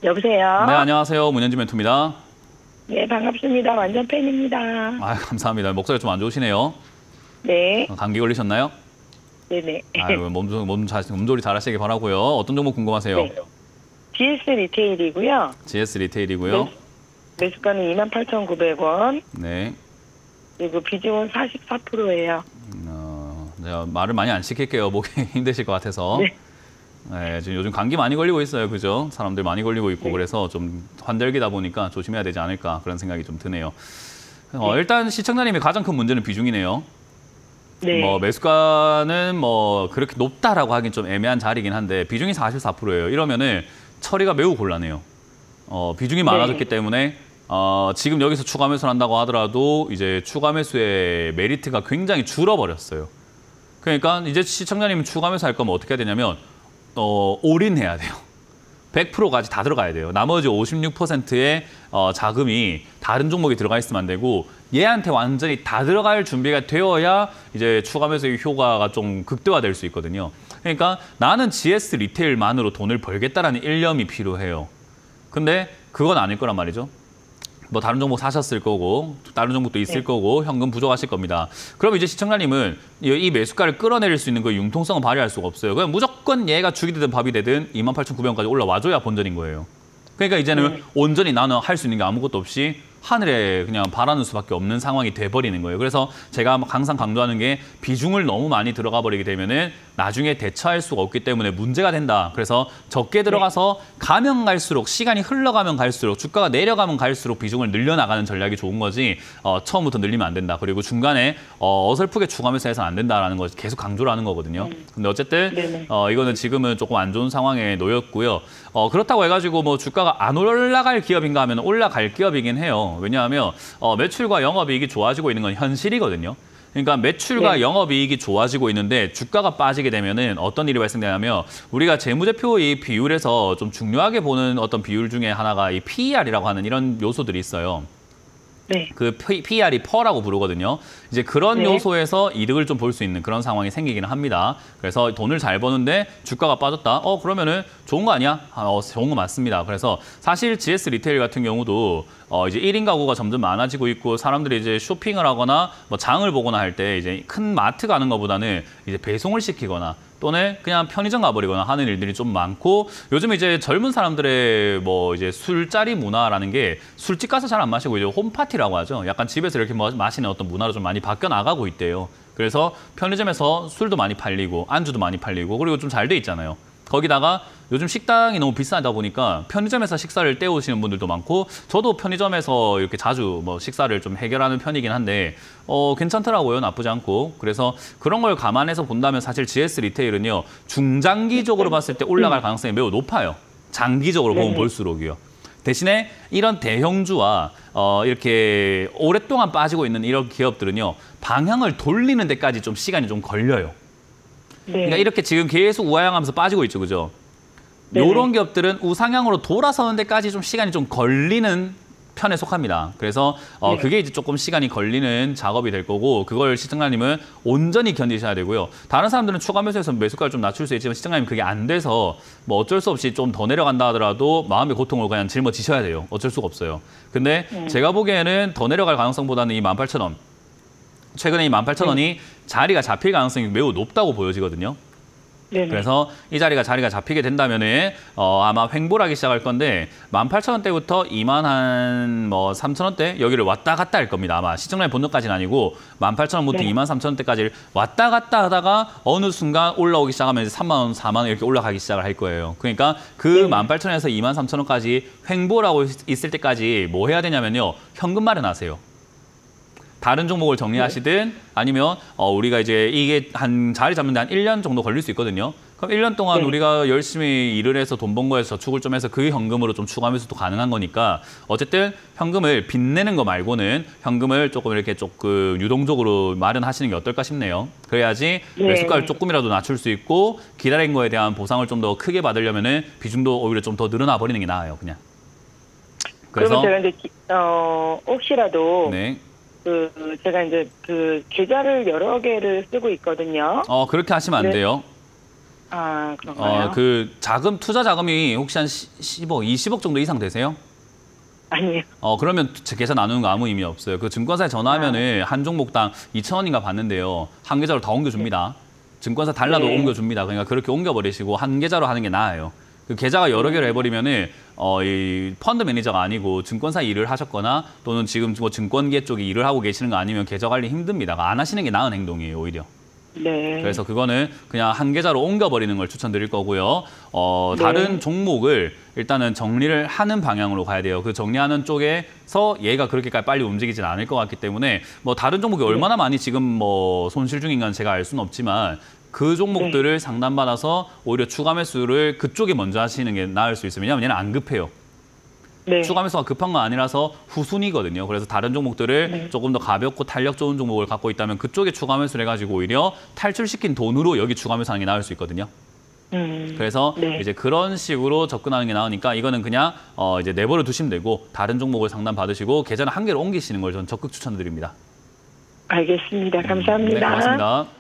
여보세요? 네, 안녕하세요. 문현지 멘토입니다. 네, 반갑습니다. 완전 팬입니다. 아, 감사합니다. 목소리가 좀 안 좋으시네요. 네. 감기 걸리셨나요? 네네. 아유, 몸조리 잘 하시길 바라고요. 어떤 종목 궁금하세요? 네. GS 리테일이고요. GS 리테일이고요. 매수가는 28,900원. 네. 그리고 비중은 44%예요. 제가 말을 많이 안 시킬게요. 목이 힘드실 것 같아서. 네. 네, 지금 요즘 감기 많이 걸리고 있어요. 그죠? 사람들 많이 걸리고 있고 네. 그래서 좀 환절기다 보니까 조심해야 되지 않을까 그런 생각이 좀 드네요. 일단 시청자님의 가장 큰 문제는 비중이네요. 네. 매수가는 그렇게 높다라고 하긴 좀 애매한 자리긴 한데 비중이 44%예요. 이러면은 처리가 매우 곤란해요. 비중이 많아졌기 때문에 지금 여기서 추가 매수를 한다고 하더라도 이제 추가 매수의 메리트가 굉장히 줄어버렸어요. 그러니까 이제 시청자님 추가 매수 할 거면 어떻게 해야 되냐면 올인해야 돼요. 100%까지 다 들어가야 돼요. 나머지 56%의 자금이 다른 종목에 들어가 있으면 안 되고 얘한테 완전히 다 들어갈 준비가 되어야 이제 추가 매수의 효과가 좀 극대화될 수 있거든요. 그러니까 나는 GS 리테일만으로 돈을 벌겠다라는 일념이 필요해요. 근데 그건 아닐 거란 말이죠. 뭐 다른 종목 사셨을 거고 다른 종목도 있을 거고 현금 부족하실 겁니다. 그럼 이제 시청자님은 이 매수가를 끌어내릴 수 있는 그 융통성을 발휘할 수가 없어요. 그냥 무조건 얘가 죽이 되든 밥이 되든 28,900원까지 올라와줘야 본전인 거예요. 그러니까 이제는 온전히 나는 할 수 있는 게 아무것도 없이 하늘에 그냥 바라는 수밖에 없는 상황이 돼버리는 거예요. 그래서 제가 항상 강조하는 게 비중을 너무 많이 들어가 버리게 되면은 나중에 대처할 수가 없기 때문에 문제가 된다. 그래서 적게 들어가서 가면 갈수록 시간이 흘러가면 갈수록 주가가 내려가면 갈수록 비중을 늘려나가는 전략이 좋은 거지 처음부터 늘리면 안 된다. 그리고 중간에 어설프게 추가 매수해서는 안 된다라는 걸 계속 강조를 하는 거거든요. 근데 어쨌든 이거는 지금은 조금 안 좋은 상황에 놓였고요. 그렇다고 해가지고 뭐 주가가 안 올라갈 기업인가 하면 올라갈 기업이긴 해요. 왜냐하면 매출과 영업이익이 좋아지고 있는 건 현실이거든요. 그러니까 매출과 영업이익이 좋아지고 있는데 주가가 빠지게 되면은 어떤 일이 발생되냐면 우리가 재무제표의 비율에서 좀 중요하게 보는 어떤 비율 중에 하나가 이 PER이라고 하는 이런 요소들이 있어요. 네. 그 PER이 퍼라고 부르거든요. 이제 그런 요소에서 이득을 좀 볼 수 있는 그런 상황이 생기기는 합니다. 그래서 돈을 잘 버는데 주가가 빠졌다. 그러면은 좋은 거 아니야? 좋은 거 맞습니다. 그래서 사실 GS 리테일 같은 경우도 이제 1인 가구가 점점 많아지고 있고 사람들이 이제 쇼핑을 하거나 뭐 장을 보거나 할 때 이제 큰 마트 가는 것보다는 이제 배송을 시키거나 또는 그냥 편의점 가버리거나 하는 일들이 좀 많고 요즘 이제 젊은 사람들의 뭐 이제 술자리 문화라는 게 술집 가서 잘 안 마시고 이제 홈파티라고 하죠. 약간 집에서 이렇게 마시는 어떤 문화로 좀 많이 바뀌어 나가고 있대요. 그래서 편의점에서 술도 많이 팔리고 안주도 많이 팔리고 그리고 좀 잘 돼 있잖아요. 거기다가 요즘 식당이 너무 비싸다 보니까 편의점에서 식사를 때우시는 분들도 많고 저도 편의점에서 이렇게 자주 뭐 식사를 좀 해결하는 편이긴 한데 괜찮더라고요. 나쁘지 않고. 그래서 그런 걸 감안해서 본다면 사실 GS 리테일은요. 중장기적으로 봤을 때 올라갈 가능성이 매우 높아요. 장기적으로 보면 볼수록이요. 대신에 이런 대형주와 이렇게 오랫동안 빠지고 있는 이런 기업들은요. 방향을 돌리는 데까지 좀 시간이 좀 걸려요. 그러니까 이렇게 지금 계속 우하향하면서 빠지고 있죠. 그죠? 이런 기업들은 우상향으로 돌아서는 데까지 좀 시간이 좀 걸리는 편에 속합니다. 그래서 그게 이제 조금 시간이 걸리는 작업이 될 거고 그걸 시청자님은 온전히 견디셔야 되고요. 다른 사람들은 추가 매수해서 매수가를 좀 낮출 수 있지만 시청자님 그게 안 돼서 뭐 어쩔 수 없이 좀 더 내려간다 하더라도 마음의 고통을 그냥 짊어지셔야 돼요. 어쩔 수가 없어요. 근데 제가 보기에는 더 내려갈 가능성보다는 이 18,000원 최근에 이 18,000원이 자리가 잡힐 가능성이 매우 높다고 보여지거든요. 그래서 이 자리가 잡히게 된다면은 아마 횡보를 하기 시작할 건데 18,000원대부터 23,000원대 여기를 왔다 갔다 할 겁니다. 아마 시청자의 본능까지는 아니고 18,000원부터 23,000원대까지 왔다 갔다 하다가 어느 순간 올라오기 시작하면 이제 3만 원, 4만 원 이렇게 올라가기 시작을 할 거예요. 그러니까 그 18,000원에서 23,000원까지 횡보를 하고 있을 때까지 뭐 해야 되냐면요. 현금 마련하세요. 다른 종목을 정리하시든 아니면 우리가 이제 이게 한 자리 잡는데 한 1년 정도 걸릴 수 있거든요. 그럼 1년 동안 우리가 열심히 일을 해서 돈 번 거에서 저축을 좀 해서 그 현금으로 좀 추가 매수도 가능한 거니까 어쨌든 현금을 빚내는 거 말고는 현금을 조금 이렇게 조금 유동적으로 마련하시는 게 어떨까 싶네요. 그래야지 매수가를 조금이라도 낮출 수 있고 기다린 거에 대한 보상을 좀 더 크게 받으려면은 비중도 오히려 좀 더 늘어나 버리는 게 나아요, 그냥. 그래서 그러면 제가 이제 혹시라도 제가 이제 계좌를 여러 개를 쓰고 있거든요. 그렇게 하시면 안 돼요. 아, 그런가요? 그 자금, 투자 자금이 혹시 한 10억, 20억 정도 이상 되세요? 아니요. 그러면 계좌 나누는 거 아무 의미 없어요. 그 증권사에 전화하면은 한 종목당 2,000원인가 받는데요. 한 계좌로 다 옮겨줍니다. 증권사 달라도 네. 옮겨줍니다. 그러니까 그렇게 옮겨버리시고 한 계좌로 하는 게 나아요. 그 계좌가 여러 개로 해버리면은 이 펀드 매니저가 아니고 증권사 일을 하셨거나 또는 지금 뭐 증권계 쪽에 일을 하고 계시는 거 아니면 계좌 관리 힘듭니다. 안 하시는 게 나은 행동이에요, 오히려. 네. 그래서 그거는 그냥 한 계좌로 옮겨버리는 걸 추천드릴 거고요. 네. 다른 종목을 일단은 정리를 하는 방향으로 가야 돼요. 그 정리하는 쪽에서 얘가 그렇게까지 빨리 움직이진 않을 것 같기 때문에 뭐 다른 종목이 얼마나 많이 지금 뭐 손실 중인 건 제가 알 수는 없지만 그 종목들을 상담받아서 오히려 추가 매수를 그쪽에 먼저 하시는 게 나을 수 있어요. 왜냐하면 얘는 안 급해요. 네. 추가 매수가 급한 건 아니라서 후순위거든요. 그래서 다른 종목들을 조금 더 가볍고 탄력 좋은 종목을 갖고 있다면 그쪽에 추가 매수를 해가지고 오히려 탈출시킨 돈으로 여기 추가 매수하는 게 나을 수 있거든요. 그래서 이제 그런 식으로 접근하는 게 나으니까 이거는 그냥 이제 내버려 두시면 되고 다른 종목을 상담 받으시고 계좌는 한 개로 옮기시는 걸 저는 적극 추천드립니다. 알겠습니다. 감사합니다. 네, 고맙습니다.